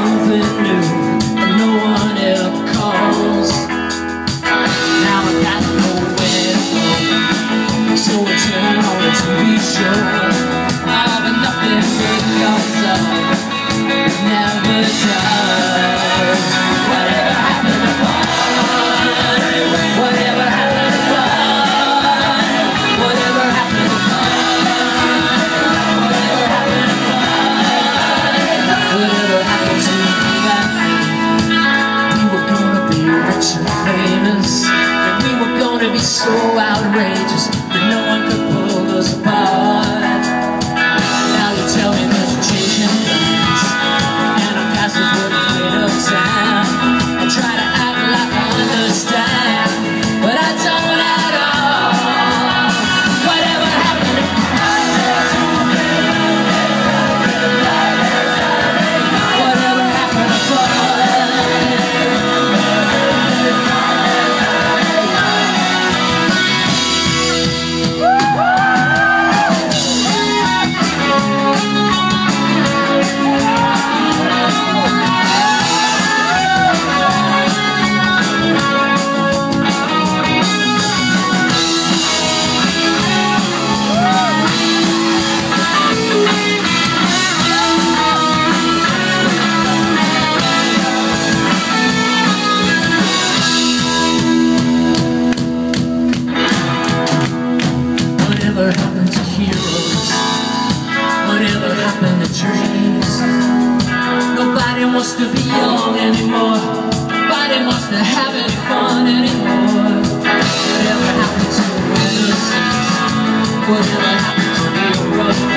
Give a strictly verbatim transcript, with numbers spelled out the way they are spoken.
something new and no one ever calls. Now I got nowhere to go, so I turn on the T V show. I've been nothing because of it never does. Whatever happened to fun? Whatever happened to fun? Whatever happened to fun? Whatever happened to fun? Whatever happened to that? We were gonna be rich and famous, and we were gonna be so outrageous that no one could pull us apart. Now you tell me that you're changing plans, and I'm passing for the weight of time. I try to act like I understand, but I don't at all. Whatever happened to Whatever happened to fun? Whatever happened to heroes? Whatever happened to dreams? Nobody wants to be young anymore. Nobody wants to have any fun anymore. Whatever happened to innocence? Whatever happened to real rough?